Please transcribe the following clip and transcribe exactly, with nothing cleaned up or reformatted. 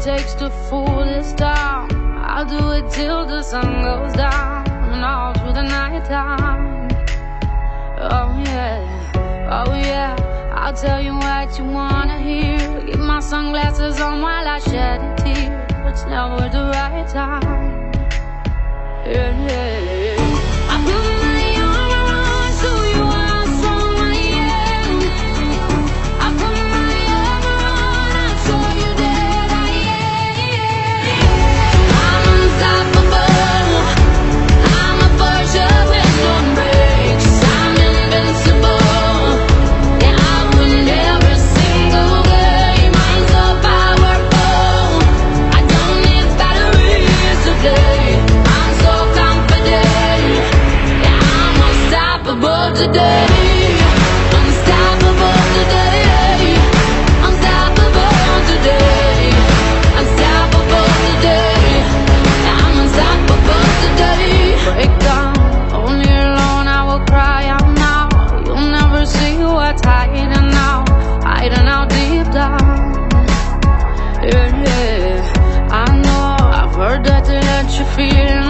takes to fool this town. I'll do it till the sun goes down and all through the night time. Oh yeah, oh yeah, I'll tell you what you wanna hear. Keep my sunglasses on while I shed a tear. It's never the right time. Yeah, yeah, yeah. I put my armor on so you are someone, yeah. I put my armor on, I show you that I am. I'm unstoppable. I'm a Porsche with no brakes. I'm invincible. Yeah, I win every single game. I'm so powerful. I don't need batteries to play. I'm so confident. Yeah, I'm unstoppable today. Unstoppable today. Unstoppable today. Unstoppable today. Yeah, I'm unstoppable today. Break down, only alone I will cry out now. You'll never see what's hiding now, hiding out deep down. Yeah, yeah, I know, I've heard that to let you feel